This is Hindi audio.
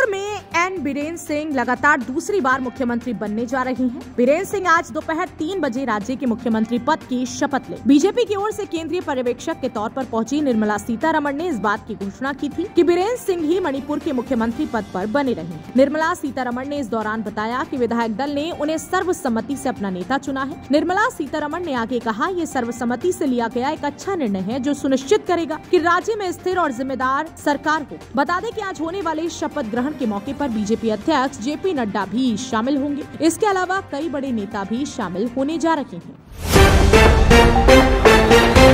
मणिपुर में एन बीरेन सिंह लगातार दूसरी बार मुख्यमंत्री बनने जा रही हैं। बीरेन सिंह आज दोपहर 3 बजे राज्य के मुख्यमंत्री पद की शपथ ले। बीजेपी की ओर से केंद्रीय पर्यवेक्षक के तौर पर पहुंची निर्मला सीतारमण ने इस बात की घोषणा की थी कि बीरेन सिंह ही मणिपुर के मुख्यमंत्री पद पर बने रहेंगे। निर्मला सीतारमण ने इस दौरान बताया कि विधायक दल ने उन्हें सर्वसम्मति से अपना नेता चुना है। निर्मला सीतारमण ने आगे कहा, ये सर्वसम्मति से लिया गया एक अच्छा निर्णय है जो सुनिश्चित करेगा कि राज्य में स्थिर और जिम्मेदार सरकार हो। बता दें कि आज होने वाले शपथ ग्रहण के मौके पर बीजेपी अध्यक्ष जेपी नड्डा भी शामिल होंगे। इसके अलावा कई बड़े नेता भी शामिल होने जा रहे हैं।